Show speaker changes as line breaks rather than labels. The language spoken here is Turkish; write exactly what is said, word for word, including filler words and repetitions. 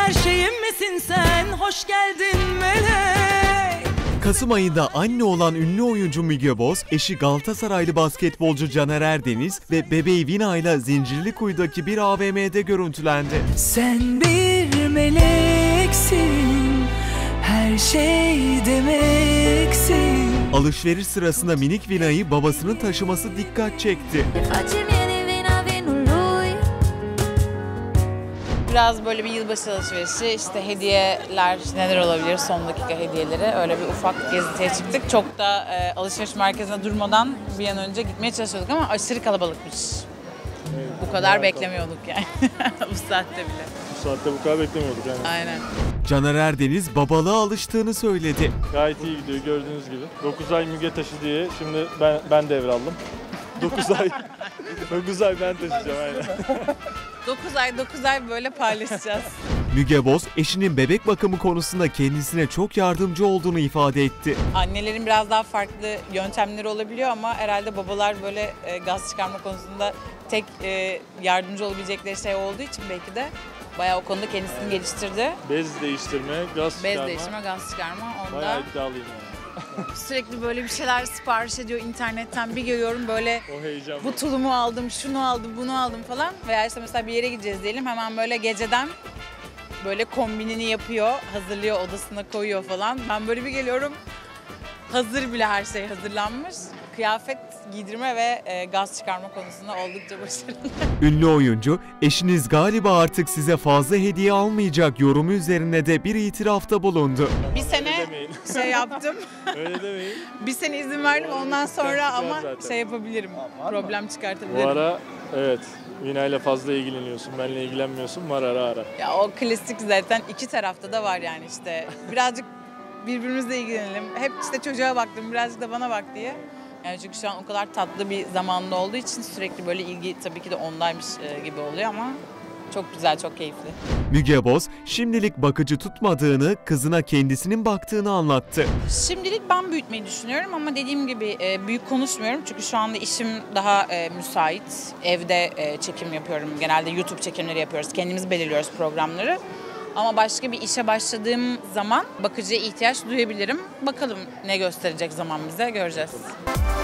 her şeyim misin sen? Hoş geldin melek.
Kasım ayında anne olan ünlü oyuncu Müge Boz, eşi Galatasaraylı basketbolcu Caner Erdeniz ve bebeği Vina ile Zincirlikuyu'daki bir A V M'de görüntülendi.
Sen bir meleksin, her şey demeksin.
Alışveriş sırasında minik Vina'yı babasının taşıması dikkat çekti.
Biraz böyle bir yılbaşı alışverişi, işte hediyeler, neler olabilir, son dakika hediyeleri, öyle bir ufak gezintiye çıktık. Çok da e, alışveriş merkezine durmadan bir an önce gitmeye çalışıyorduk ama aşırı kalabalıkmış. Evet, bu kadar beklemiyorduk yani bu saatte bile.
Bu saatte bu kadar beklemiyorduk yani.
Aynen.
Caner Erdeniz babalığa alıştığını söyledi.
Gayet iyi gidiyor gördüğünüz gibi. dokuz ay Müge taşı diye şimdi ben ben devraldım. dokuz ay dokuz ay ben taşıyacağım aynen.
dokuz ay dokuz ay böyle paylaşacağız.
Müge Boz, eşinin bebek bakımı konusunda kendisine çok yardımcı olduğunu ifade etti.
Annelerin biraz daha farklı yöntemleri olabiliyor ama herhalde babalar böyle e, gaz çıkarma konusunda tek e, yardımcı olabilecekleri şey olduğu için belki de bayağı o konuda kendisini geliştirdi.
Bez değiştirme, gaz
Bez
çıkarma.
Bez değiştirme, gaz çıkarma. Onda
bayağı iddialıyım yani.
Sürekli böyle bir şeyler sipariş ediyor internetten, bir görüyorum böyle
o heyecan
bu tulumu aldım, şunu aldım, bunu aldım falan. Veya işte mesela bir yere gideceğiz diyelim, hemen böyle geceden böyle kombinini yapıyor, hazırlıyor, odasına koyuyor falan. Ben böyle bir geliyorum, hazır bile, her şey hazırlanmış. Kıyafet giydirme ve e, gaz çıkarma konusunda oldukça başarılı.
Ünlü oyuncu, eşiniz galiba artık size fazla hediye almayacak yorumu üzerine de bir itirafta bulundu.
Bir sene şey yaptım.
Öyle demeyin.
Bir sene izin verdim, ondan sonra ama şey yapabilirim, problem çıkartabilirim.
Bu ara evet, Vina ile fazla ilgileniyorsun, benimle ilgilenmiyorsun, var ara ara.
Ya o klasik zaten, iki tarafta da var yani işte. Birazcık birbirimizle ilgilenelim. Hep işte çocuğa baktım, birazcık da bana bak diye. Yani çünkü şu an o kadar tatlı bir zamanda olduğu için sürekli böyle ilgi tabii ki de ondaymış gibi oluyor ama çok güzel, çok keyifli.
Müge Boz, şimdilik bakıcı tutmadığını, kızına kendisinin baktığını anlattı.
Şimdilik ben büyütmeyi düşünüyorum ama dediğim gibi büyük konuşmuyorum. Çünkü şu anda işim daha müsait. Evde çekim yapıyorum. Genelde YouTube çekimleri yapıyoruz. Kendimiz belirliyoruz programları. Ama başka bir işe başladığım zaman bakıcıya ihtiyaç duyabilirim. Bakalım ne gösterecek zaman bize, göreceğiz.